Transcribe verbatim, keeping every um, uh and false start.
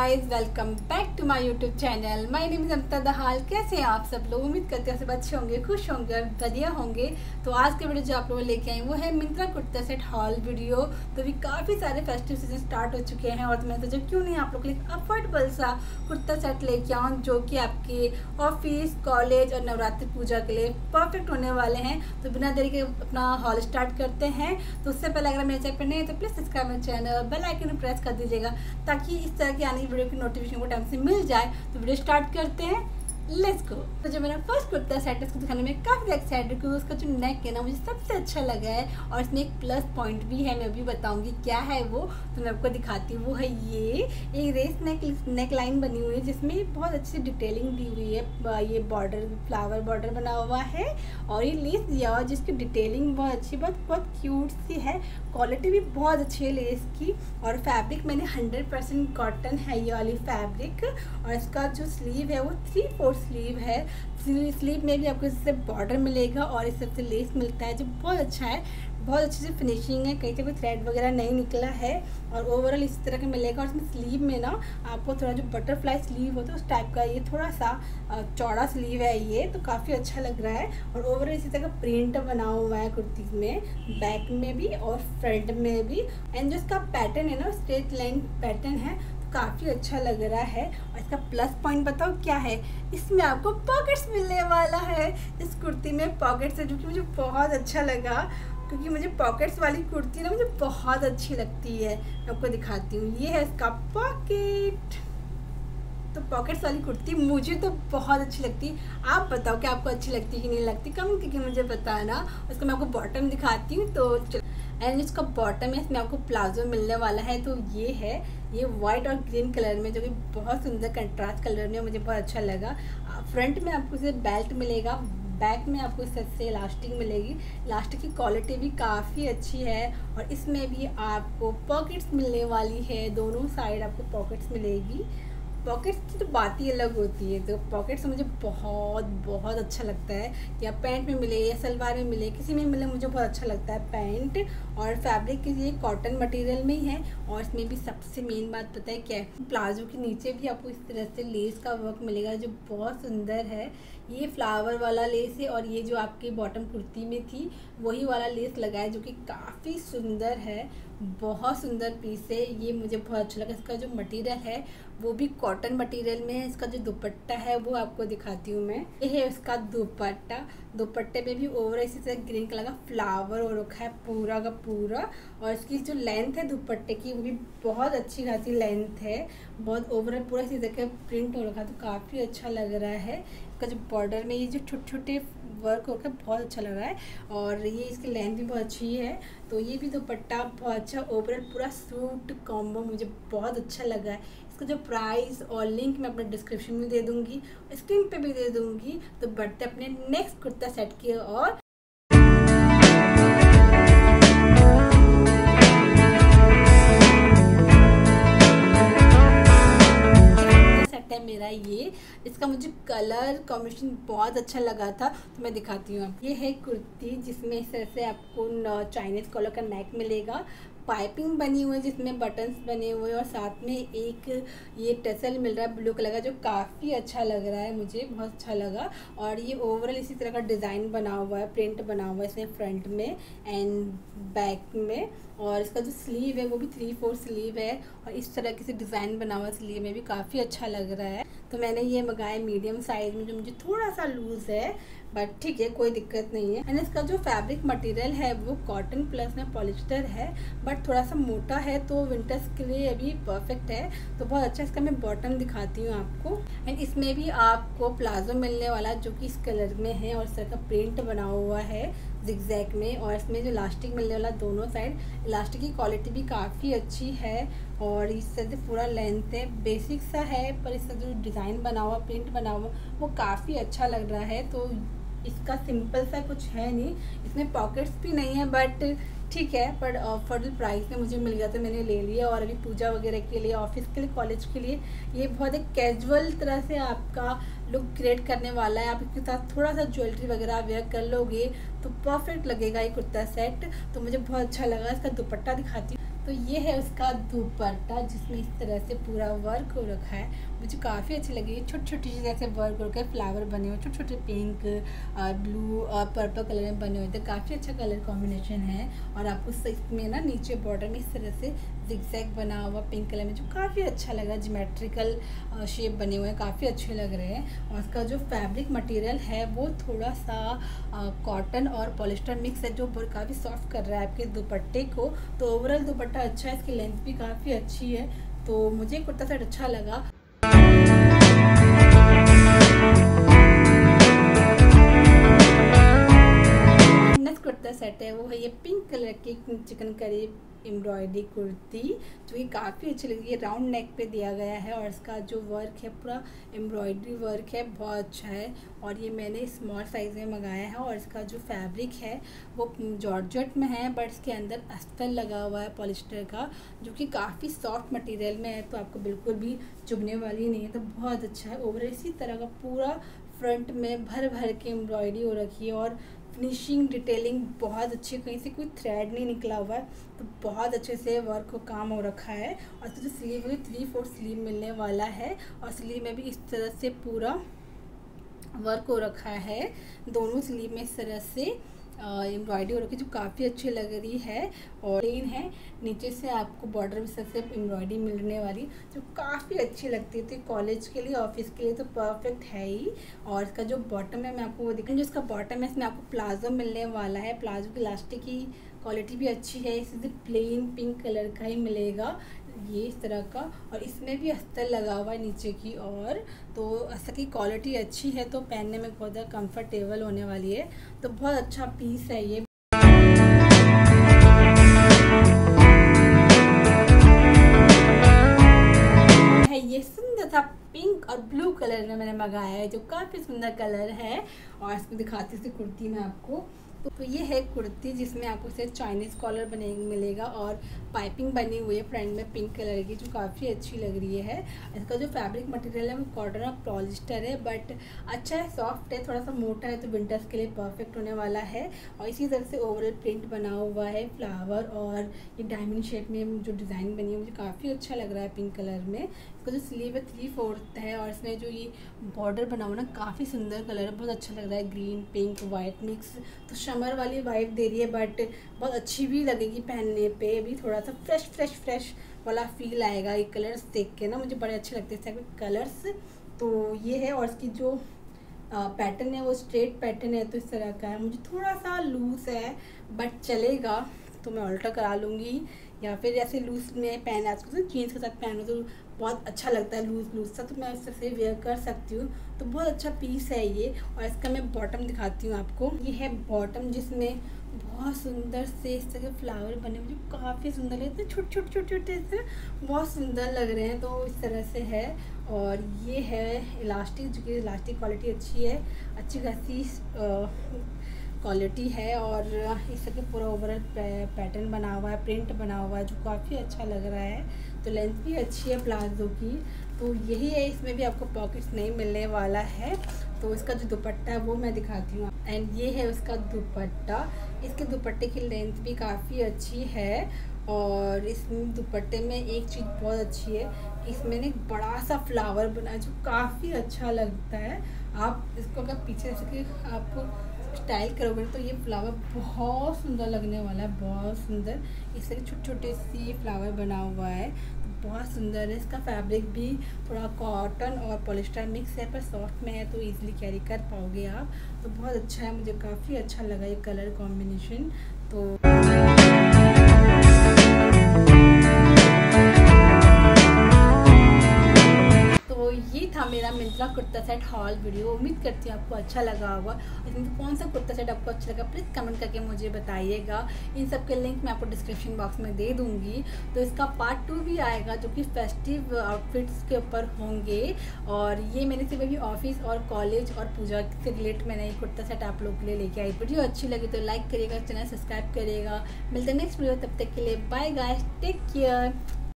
Guys, welcome back to my YouTube channel. My name is Amata Dahal. कैसे हैं आप सब लोग? उम्मीद करते हैं सब अच्छे होंगे, खुश होंगे और बढ़िया होंगे। तो आज के वीडियो जो आप लोग लेके आए वो है Myntra kurta set haul video. तो भी काफ़ी सारे फेस्टिव सीजन स्टार्ट हो चुके हैं और तो मैंने सोचा क्यों नहीं आप लोग के लिए अफोर्डेबल सा कुर्ता सेट लेके आऊँ जो कि आपके ऑफिस, कॉलेज और नवरात्रि पूजा के लिए परफेक्ट होने वाले हैं। तो बिना देरी के अपना हॉल स्टार्ट करते हैं। तो उससे पहले अगर मेरे चैनल पर नहीं है तो प्लीज़ सब्सक्राइब मेरे चैनल और बेल आइकन प्रेस कर दीजिएगा ताकि इस तरह की आने की वीडियो की नोटिफिकेशन को टाइम से मिल जाए। तो वीडियो स्टार्ट करते हैं, लेट्स गो। तो जो मेरा फर्स्ट कुर्ता सेट है उसको दिखाने में काफ़ी एक्साइटेड हूँ क्योंकि उसका जो नेक है ना मुझे सबसे अच्छा लगा है और इसमें एक प्लस पॉइंट भी है। मैं अभी बताऊंगी क्या है वो, तो मैं आपको दिखाती हूँ। वो है ये एक रेस नेक नेक लाइन बनी हुई है जिसमें बहुत अच्छी डिटेलिंग दी हुई है। ये बॉर्डर फ्लावर बॉर्डर बना हुआ है और ये लेस दिया हुआ जिसकी डिटेलिंग बहुत अच्छी, बहुत बहुत क्यूट सी है। क्वालिटी भी बहुत अच्छी है लेस की और फैब्रिक मैंने हंड्रेड परसेंट कॉटन है ये वाली फैब्रिक। और इसका जो स्लीव है वो थ्री फोर स्लीव है। स्लीव में भी आपको इससे बॉर्डर मिलेगा और इस सबसे लेस मिलता है जो बहुत अच्छा है। बहुत अच्छी सी फिनिशिंग है, कहीं से कोई थ्रेड वगैरह नहीं निकला है और ओवरऑल इस तरह का मिलेगा। और इसमें स्लीव में ना आपको थोड़ा जो बटरफ्लाई स्लीव होता है उस टाइप का ये थोड़ा सा चौड़ा स्लीव है ये, तो काफ़ी अच्छा लग रहा है। और ओवरऑल इसी तरह का प्रिंट बना हुआ है कुर्ती में, बैक में भी और फ्रंट में भी। एंड जो इसका पैटर्न है ना स्ट्रेट लाइन पैटर्न है, काफ़ी अच्छा लग रहा है। और इसका प्लस पॉइंट बताओ क्या है, इसमें आपको पॉकेट्स मिलने वाला है। इस कुर्ती में पॉकेट्स है जो कि मुझे बहुत अच्छा लगा क्योंकि मुझे पॉकेट्स वाली कुर्ती ना मुझे बहुत अच्छी लगती है। मैं आपको दिखाती हूँ, ये है इसका पॉकेट। तो पॉकेट्स वाली कुर्ती मुझे तो बहुत अच्छी लगती है। आप बताओ कि आपको अच्छी लगती है कि नहीं लगती, कमेंट करके मुझे बताना। उसका मैं आपको बॉटम दिखाती हूँ। तो एंड इसका बॉटम है, इसमें आपको प्लाजो मिलने वाला है। तो ये है, ये वाइट और ग्रीन कलर में जो कि बहुत सुंदर कंट्रास्ट कलर में मुझे बहुत अच्छा लगा। फ्रंट में आपको इसे बेल्ट मिलेगा, बैक में आपको इस तरह से इलास्टिक मिलेगी। इलास्टिक की क्वालिटी भी काफ़ी अच्छी है और इसमें भी आपको पॉकेट्स मिलने वाली है। दोनों साइड आपको पॉकेट्स मिलेगी। पॉकेट्स की तो बात ही अलग होती है। तो पॉकेट्स मुझे बहुत बहुत अच्छा लगता है, या पैंट में मिले या सलवार में मिले, किसी में मिले मुझे बहुत अच्छा लगता है पैंट। और फैब्रिक की ये कॉटन मटेरियल में ही है। और इसमें भी सबसे मेन बात पता है क्या है, प्लाजो के नीचे भी आपको इस तरह से लेस का वर्क मिलेगा जो बहुत सुंदर है। ये फ्लावर वाला लेस है और ये जो आपकी बॉटम कुर्ती में थी वही वाला लेस लगा है जो कि काफ़ी सुंदर है। बहुत सुंदर पीस है ये, मुझे बहुत अच्छा लगा। इसका जो मटेरियल है वो भी कॉटन मटेरियल में है। इसका जो दुपट्टा है वो आपको दिखाती हूँ मैं। ये है उसका दुपट्टा। दुपट्टे में भी ओवर इसी तरह ग्रीन कलर का फ्लावर हो रखा है पूरा का पूरा। और इसकी जो लेंथ है दुपट्टे की वो भी बहुत अच्छी खासी लेंथ है। बहुत ओवरऑल पूरा इसी तरह का प्रिंट हो रखा है तो काफ़ी अच्छा लग रहा है। इसका जो बॉर्डर में ये जो छोटे छोटे वर्क होकर बहुत अच्छा लग रहा है और ये इसकी लेंथ भी बहुत अच्छी है। तो ये भी दुपट्टा बहुत अच्छा, ओवरऑल पूरा सूट कॉम्बो मुझे बहुत अच्छा लगा है। इसका जो प्राइस और लिंक मैं अपने डिस्क्रिप्शन में दे दूँगी, स्क्रीन पे भी दे दूँगी। तो बढ़ते अपने नेक्स्ट कुर्ता सेट की ओर। मेरा ये इसका मुझे कलर कॉम्बिनेशन बहुत अच्छा लगा था तो मैं दिखाती हूँ। ये है कुर्ती जिसमें इस तरह से आपको चाइनीज कॉलर का नेक मिलेगा, पाइपिंग बनी हुई है जिसमें बटन्स बने हुए हैं और साथ में एक ये टसल मिल रहा है ब्लू कलर का जो काफ़ी अच्छा लग रहा है, मुझे बहुत अच्छा लगा। और ये ओवरऑल इसी तरह का डिज़ाइन बना हुआ है, प्रिंट बना हुआ है इसमें फ्रंट में एंड बैक में। और इसका जो स्लीव है वो भी थ्री फोर स्लीव है और इस तरह की डिज़ाइन बना हुआ स्लीव में भी काफ़ी अच्छा लग रहा है। तो मैंने ये मंगाया मीडियम साइज़ में जो मुझे थोड़ा सा लूज़ है, बट ठीक है कोई दिक्कत नहीं है। एंड इसका जो फैब्रिक मटेरियल है वो कॉटन प्लस में पॉलिस्टर है, बट थोड़ा सा मोटा है तो विंटर्स के लिए अभी परफेक्ट है। तो बहुत अच्छा इसका मैं बॉटम दिखाती हूँ आपको। एंड इसमें भी आपको प्लाजो मिलने वाला जो कि इस कलर में है और इस तरह का प्रिंट बना हुआ है जिगजैग में। और इसमें जो इलास्टिक मिलने वाला दोनों साइड, इलास्टिक की क्वालिटी भी काफ़ी अच्छी है और इस तरह से पूरा लेंथ है। बेसिक सा है पर इसका जो डिज़ाइन बना हुआ, प्रिंट बना हुआ वो काफ़ी अच्छा लग रहा है। तो इसका सिंपल सा कुछ है नहीं, इसमें पॉकेट्स भी नहीं है बट ठीक है, पर अफोर्डेबल प्राइस में मुझे मिल गया तो मैंने ले लिया। और अभी पूजा वगैरह के लिए, ऑफिस के लिए, कॉलेज के लिए ये बहुत एक कैजुअल तरह से आपका लुक क्रिएट करने वाला है। आप इसके साथ थोड़ा सा ज्वेलरी वगैरह वेयर कर लोगे तो परफेक्ट लगेगा ये कुर्ता सेट। तो मुझे बहुत अच्छा लगा। इसका दुपट्टा दिखाती हूँ। तो ये है उसका दुपट्टा जिसमें इस तरह से पूरा वर्क हो रखा है, मुझे काफ़ी अच्छी लगी। छोटी छोटी सी जैसे वर्क हो रखा है, फ्लावर बने हुए छोटे छोटे पिंक और ब्लू और पर्पल कलर में बने हुए थे, काफ़ी अच्छा कलर कॉम्बिनेशन है। और आपको इसमें ना नीचे बॉर्डर में इस तरह से जिगजैग बना हुआ पिंक कलर में जो काफ़ी अच्छा लग रहा है, ज्योमेट्रिकल शेप बने हुए हैं, काफ़ी अच्छे लग रहे हैं। और उसका जो फैब्रिक मटेरियल है वो थोड़ा सा कॉटन और पॉलिस्टर मिक्स है जो काफ़ी सॉफ्ट कर रहा है आपके दुपट्टे को। तो ओवरऑल दुपट्टा अच्छा है, इसकी लेंथ भी काफ़ी अच्छी है, तो मुझे कुर्ता सेट अच्छा लगा। नेक्स्ट कुर्ता सेट है वो है ये पिंक कलर की चिकनकारी एम्ब्रॉयडरी कुर्ती जो कि काफ़ी अच्छी लगी है। राउंड नेक पे दिया गया है और इसका जो वर्क है पूरा एम्ब्रॉयडरी वर्क है, बहुत अच्छा है। और ये मैंने स्मॉल साइज़ में मंगाया है और इसका जो फैब्रिक है वो जॉर्जेट में है, बट इसके अंदर अस्तर लगा हुआ है पॉलिस्टर का जो कि काफ़ी सॉफ्ट मटेरियल में है, तो आपको बिल्कुल भी चुभने वाली नहीं है, तो बहुत अच्छा है। ओवरऑल इसी तरह का पूरा फ्रंट में भर भर के एम्ब्रॉयडरी हो रखी है और फिनिशिंग डिटेलिंग बहुत अच्छी, कहीं से कोई थ्रेड नहीं निकला हुआ है, तो बहुत अच्छे से वर्क को काम हो रखा है। और तो जो स्लीव है थ्री फोर्थ स्लीव मिलने वाला है और स्लीव में भी इस तरह से पूरा वर्क हो रखा है, दोनों स्लीव में इस तरह से एम्ब्रॉयडरी हो रखी है जो काफ़ी अच्छी लग रही है। और प्लेन है, नीचे से आपको बॉर्डर में से एम्ब्रॉयडरी मिलने वाली जो काफ़ी अच्छी लगती है, तो कॉलेज के लिए ऑफिस के लिए तो परफेक्ट है ही। और इसका जो बॉटम है मैं आपको वो दिखाऊँ, जो इसका बॉटम है इसमें आपको प्लाजो मिलने वाला है, प्लाजो की इलास्टिक की क्वालिटी भी अच्छी है, इसे प्लेन पिंक कलर का ही मिलेगा ये इस तरह का। और इसमें भी अस्तर लगा हुआ है नीचे की और, तो अस्तर की क्वालिटी अच्छी है, तो पहनने में बहुत ज़्यादा कंफर्टेबल होने वाली है, तो बहुत अच्छा पीस है ये। है ये सुंदर सा पिंक और ब्लू कलर में मैंने मंगाया है जो काफ़ी सुंदर कलर है। और इसको दिखाती थी कुर्ती में आपको, तो ये है कुर्ती जिसमें आपको सिर्फ चाइनीज़ कॉलर बने मिलेगा और पाइपिंग बनी हुई है फ्रंट में पिंक कलर की जो काफ़ी अच्छी लग रही है। इसका जो फैब्रिक मटेरियल है वो कॉटन और पॉलिस्टर है, बट अच्छा है, सॉफ्ट है, थोड़ा सा मोटा है, तो विंटर्स के लिए परफेक्ट होने वाला है। और इसी तरह से ओवरऑल प्रिंट बना हुआ है फ्लावर और ये डायमंड शेप में जो डिज़ाइन बनी है मुझे काफ़ी अच्छा लग रहा है पिंक कलर में। इसका जो स्लीव है थ्री फोर्थ है और इसमें जो ये बॉर्डर बना हुआ ना काफ़ी सुंदर कलर है, बहुत अच्छा लग रहा है, ग्रीन पिंक वाइट मिक्स, तो समर वाली वाइब दे रही है, बट बहुत अच्छी भी लगेगी पहनने पे भी, थोड़ा सा फ्रेश फ्रेश फ्रेश वाला फील आएगा। ये कलर्स देख के ना मुझे बड़े अच्छे लगते हैं इस कलर्स, तो ये है। और इसकी जो पैटर्न है वो स्ट्रेट पैटर्न है, तो इस तरह का है, मुझे थोड़ा सा लूज है बट चलेगा, तो मैं ऑल्टर करा लूँगी, या फिर ऐसे लूज में पहना आजकल तो जीन्स के साथ पहनो तो बहुत अच्छा लगता है लूज लूज सा, तो मैं उससे से वेयर कर सकती हूँ, तो बहुत अच्छा पीस है ये। और इसका मैं बॉटम दिखाती हूँ आपको, ये है बॉटम जिसमें बहुत सुंदर से इस तरह के फ्लावर बने हुए जो काफ़ी सुंदर है, इतने छोटे छोटे छोटे छोटे से बहुत सुंदर लग रहे हैं, तो इस तरह से है। और ये है इलास्टिक जो कि इलास्टिक क्वालिटी अच्छी है, अच्छी खासी क्वालिटी है। और इस तरह पूरा ओवरऑल पैटर्न बना हुआ है, प्रिंट बना हुआ है जो काफ़ी अच्छा लग रहा है, तो लेंथ भी अच्छी है प्लाजो की, तो यही है। इसमें भी आपको पॉकेट्स नहीं मिलने वाला है। तो इसका जो दुपट्टा है वो मैं दिखाती हूँ, एंड ये है उसका दुपट्टा। इसके दुपट्टे की लेंथ भी काफ़ी अच्छी है और इस दुपट्टे में एक चीज़ बहुत अच्छी है, इसमें एक बड़ा सा फ्लावर बना है जो काफ़ी अच्छा लगता है। आप इसको अगर पीछे से आप स्टाइल करोगे तो ये फ्लावर बहुत सुंदर लगने वाला है, बहुत सुंदर। इस तरह छोटे छोटे सी फ्लावर बना हुआ है, तो बहुत सुंदर है। इसका फैब्रिक भी थोड़ा कॉटन और पॉलिस्टर मिक्स है, पर सॉफ्ट में है, तो इजीली कैरी कर पाओगे आप, तो बहुत अच्छा है, मुझे काफ़ी अच्छा लगा ये कलर कॉम्बिनेशन। तो तो ये था मेरा Myntra kurta set haul video, उम्मीद करती हूँ आपको अच्छा लगा होगा। इसमें कौन सा कुर्ता सेट आपको अच्छा लगा प्लीज़ कमेंट करके मुझे बताइएगा। इन सब के लिंक मैं आपको डिस्क्रिप्शन बॉक्स में दे दूँगी। तो इसका पार्ट टू भी आएगा जो कि फेस्टिव आउटफिट्स के ऊपर होंगे, और ये मैंने सिर्फ अभी ऑफिस और कॉलेज और पूजा से रिलेट मैंने ये कुर्ता सेट आप लोग के लिए लेके आई। वीडियो अच्छी लगी तो लाइक करिएगा, चैनल सब्सक्राइब करिएगा। मिलते हैं नेक्स्ट वीडियो, तब तक के लिए बाय गाइस, टेक केयर।